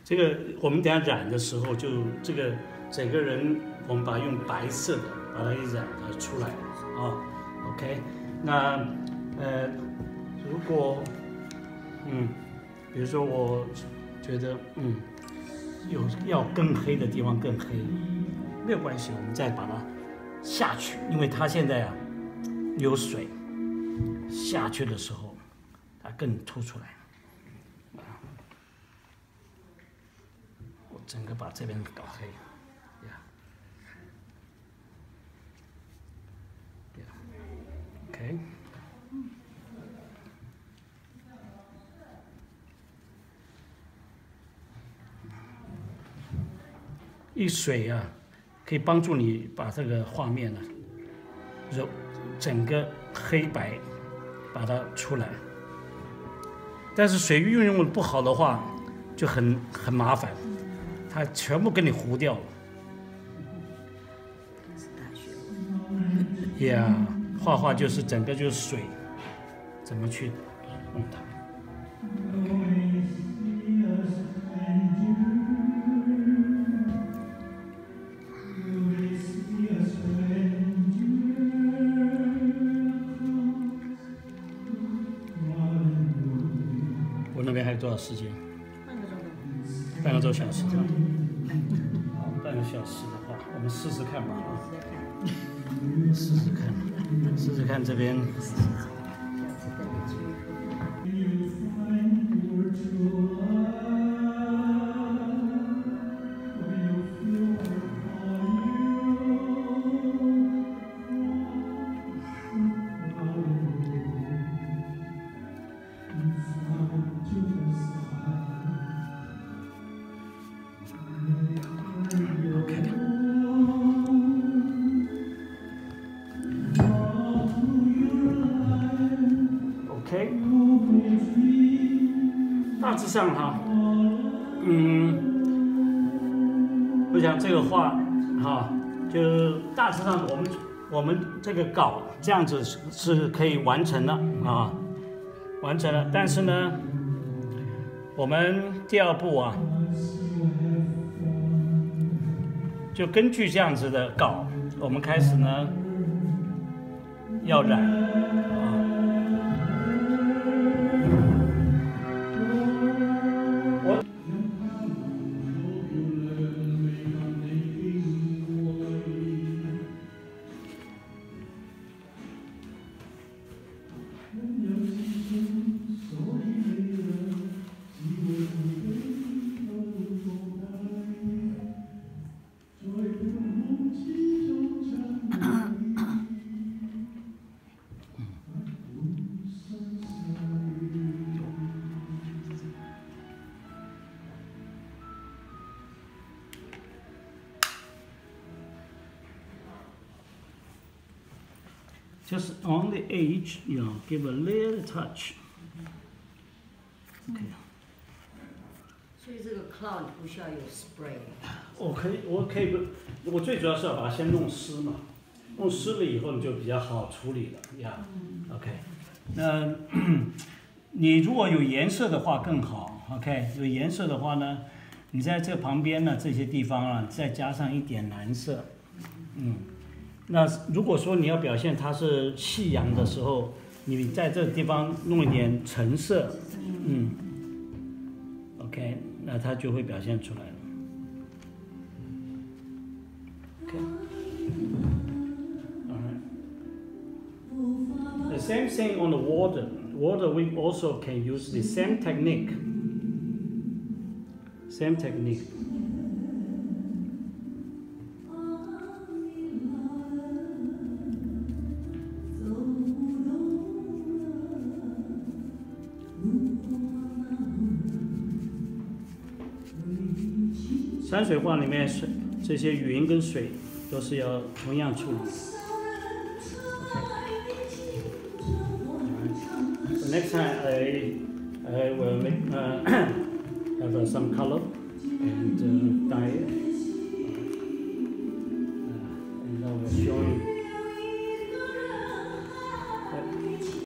这个我们等下染的时候，就这个整个人，我们把它用白色的把它一染出来啊。OK， 那如果比如说我觉得有要更黑的地方更黑，没有关系，我们再把它下去，因为它现在有水，下去的时候它更凸出来。我整个把这边搞黑，OK。一水可以帮助你把这个画面整个黑白把它出来。但是水运用不好的话，就很麻烦，它全部给你糊掉了。画画就是整个就是水，怎么去弄它。那边还有多少时间？半个多小时。半个小时的话，我们试试看吧。试试看这边。OK， 大致上我想这个画就大致上我们这个稿这样子是可以完成了完成了。但是呢，我们第二步就根据这样子的稿，我们开始呢要染。Just on the edge, give a little touch. OK. 所以这个 cloud 不需要有 spray。 我可以，我最主要是要把它先弄湿嘛，弄湿了以后你就比较好处理了OK， 那你如果有颜色的话更好。OK， 有颜色的话呢，你在这旁边呢这些地方再加上一点蓝色。那如果说你要表现它是夕阳的时候，你在这个地方弄一点橙色，OK， 那它就会表现出来了。OK， All right. The same thing on the water. Water we also can use the same technique. Same technique. 山水画里面这些云跟水都是要同样处理。So next time I will make have some color and dye it, and I will show you.